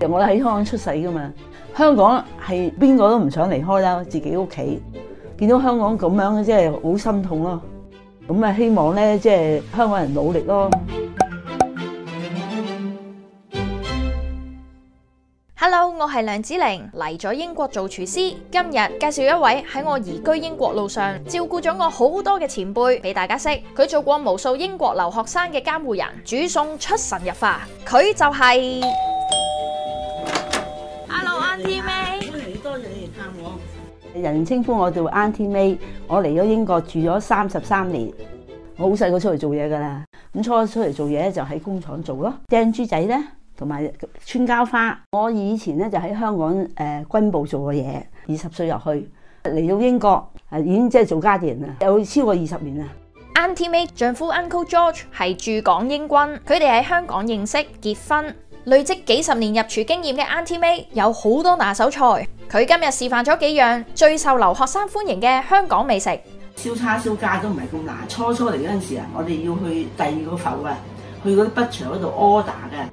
我喺香港出世噶嘛，香港係邊個都唔想離開啦，自己屋企。見到香港咁樣，即係好心痛咯。咁啊，希望咧，即係香港人努力咯。 Hello， 我係梁子玲，嚟咗英國做廚師。今日介紹一位喺我移居英國路上照顧咗我好多嘅前輩俾大家識。佢做過無數英國留學生嘅監護人，煮餸出神入化。佢就係Hello，Auntie May。 多謝你嚟探我。人稱呼我做 Auntie May。我嚟咗英國住咗33年，我好細個出嚟做嘢噶啦。咁初出嚟做嘢就喺工廠做咯，釘珠仔咧。同埋穿膠花，我以前咧就喺香港軍部做過嘢，20歲入去，嚟到英國已經即係做家電啦，有超過20年啦。 Auntie May 丈夫 Uncle George 係駐港英軍，佢哋喺香港認識結婚，累積幾十年入廚經驗嘅 Auntie May 有好多拿手菜。佢今日示範咗幾樣最受留學生歡迎嘅香港美食。 燒叉燒架都唔係咁難，初嚟嗰陣時啊，我哋要去第2個埠啊，去嗰啲butcher嗰度 order 嘅。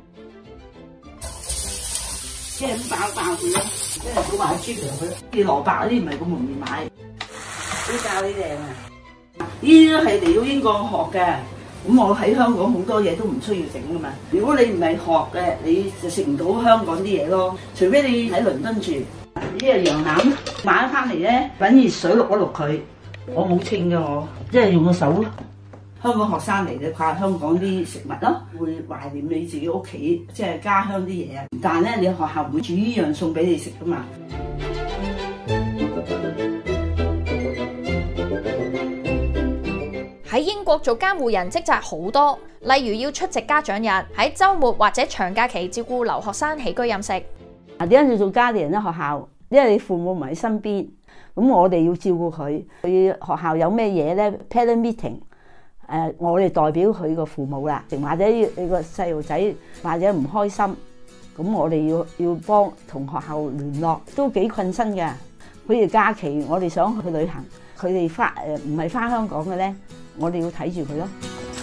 即係咁爆佢咯，即係好買豬腳佢，啲蘿蔔嗰啲唔係咁容易買。啲教你哋啊，呢啲都係嚟到英國學嘅。咁我喺香港好多嘢都唔需要整噶嘛。如果你唔係學嘅，你就食唔到香港啲嘢咯。除非你喺倫敦住。呢係羊腩，買咗翻嚟咧，揾熱水渌一渌佢。我冇稱嘅我，即係用個手咯。香港學生嚟嘅，怕香港啲食物咯，會懷念你自己屋企，即係家鄉啲嘢啊。但係咧，你學校唔會煮呢樣餸俾你食噶嘛。 喺英國做監護人職責好多，例如要出席家長日，喺週末或者長假期照顧留學生起居飲食。 點解要做家電咧？學校，因為你父母唔喺身邊，咁我哋要照顧佢。佢學校有咩嘢咧 ？Parent meeting。我哋代表佢個父母啦，或者你個細路仔或者唔開心，咁我哋要幫同學校聯絡，都幾困身嘅。佢哋假期我哋想去旅行，佢哋唔係翻香港嘅咧，我哋要睇住佢咯。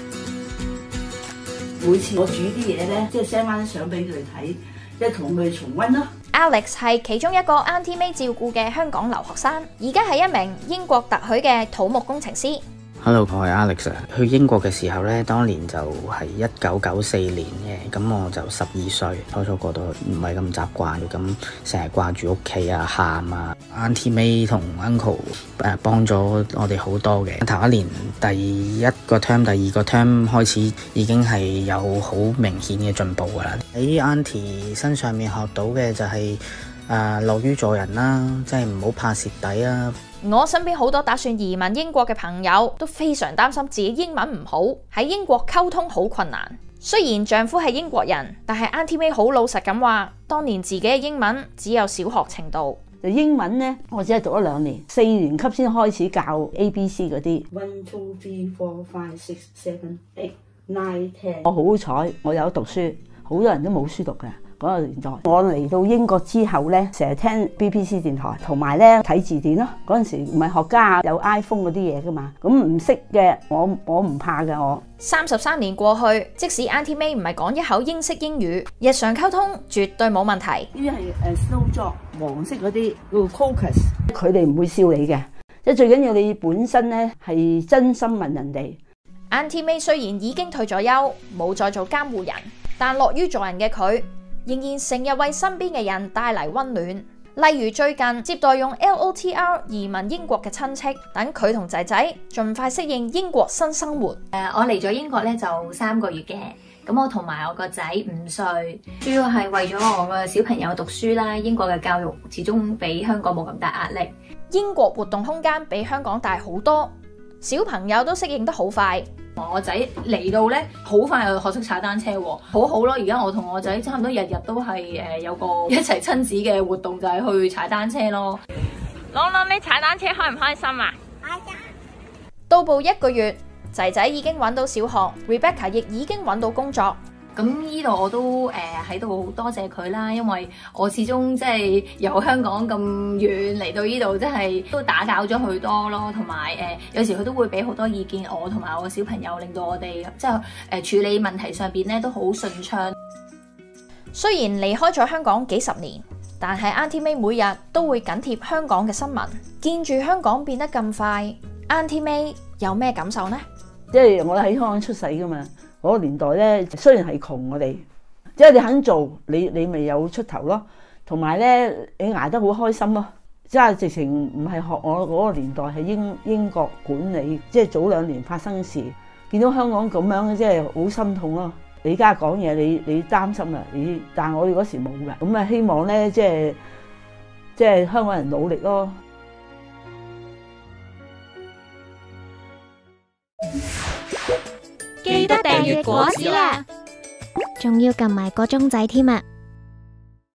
每次我煮啲嘢咧，即係 send 翻啲相俾佢哋睇，即係同佢哋重溫咯。 Alex 係其中一個 Auntie May 照顧嘅香港留學生，而家係一名英國特許嘅土木工程師。 Hello， 我係 Alex。去英國嘅時候咧，當年就係1994年嘅，咁我就12歲，初過到唔係咁習慣，咁成日掛住屋企啊、喊啊。Auntie May 同 Uncle 幫咗我哋好多嘅。頭一年第一個 term、第二個 term 開始已經係有好明顯嘅進步㗎啦。喺 Auntie 身上面學到嘅就係樂於助人啦，即係唔好怕蝕底啊。 我身邊好多打算移民英國嘅朋友都非常擔心自己英文唔好，喺英國溝通好困難。雖然丈夫係英國人，但係 Auntie May 好老實咁話，當年自己嘅英文只有小學程度。 英文咧，我只係讀咗2年，4年級先開始教 ABC 嗰啲。1 2 3 4 5 6 7 8 9 10。我好彩，我有讀書，好多人都冇書讀嘅。嗰個年代，我嚟到英國之後咧，成日聽 BBC 電台，同埋咧睇字典咯。嗰陣時唔係學家有 iPhone 嗰啲嘢噶嘛，咁唔識嘅我唔怕嘅我。 33年過去，即使 Auntie May 唔係講一口英式英語，日常溝通絕對冇問題。 呢啲係snowdrop 黃色嗰啲叫 crocus， 佢哋唔會笑你嘅，即係最緊要你本身咧係真心問人哋。 Auntie May 雖然已經退咗休，冇再做監護人，但樂於助人嘅佢，仍然成日為身邊嘅人帶嚟溫暖，例如最近接待用 LOTR 移民英國嘅親戚，等佢同仔仔盡快適應英國新生活。 我嚟咗英國咧就3個月嘅，咁我同埋我個仔5歲，主要係為咗我個小朋友讀書啦。英國嘅教育始終比香港冇咁大壓力， 英國活動空間比香港大好多，小朋友都適應得好快。 我仔嚟到咧，好快就學識踩單車喎，好好咯！而家我同我仔差唔多日日都係有個一齊親子嘅活動，就係去踩單車咯。 朗朗，你踩單車開唔開心啊？ 開心。到步1個月，仔仔已經揾到小學 ，Rebecca 亦已經揾到工作。 咁呢度我都喺度好多謝佢啦，因為我始終即係由香港咁遠嚟到呢度，即係都打攪咗佢多咯，同埋有時佢都會俾好多意見我同埋我個小朋友，令到我哋即係處理問題上邊咧都好順暢。 雖然離開咗香港幾十年，但係 Auntie May 每日都會緊貼香港嘅新聞，見住香港變得咁快 ，Auntie May 有咩感受呢？ 即係我喺香港出世噶嘛，嗰個年代咧，雖然係窮我哋，即係你肯做，你咪有出頭咯。同埋咧，你捱得好開心咯。即係直情唔係學我嗰個年代係英國管理，即係早2年發生事，見到香港咁樣，即係好心痛咯。你而家講嘢，你擔心啊，但係我哋嗰時冇嘅，咁啊希望咧，即係香港人努力咯。 記得訂閱果子啦，仲要撳埋個鐘仔添啊！